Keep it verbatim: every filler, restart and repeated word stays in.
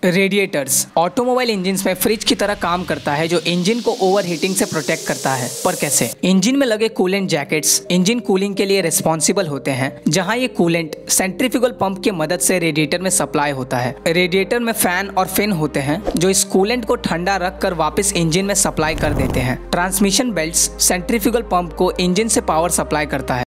Radiators automobile engine में fridge की तरह काम करता है जो इंजन को ओवरहीटिंग से प्रोटेक्ट करता है। पर कैसे? इंजन में लगे कूलेंट जैकेट्स इंजन कूलिंग के लिए रिस्पॉन्सिबल होते हैं, जहां ये कूलेंट सेंट्रीफ्यूगल पंप की मदद से रेडिएटर में सप्लाई होता है। रेडिएटर में फैन और फिन होते हैं जो इस कूलेंट को ठंडा रखकर वापस इंजन में सप्लाई कर देते हैं। ट्रांसमिशन बेल्ट्स सेंट्रीफ्यूगल पंप को इंजन से पावर सप्लाई करता है।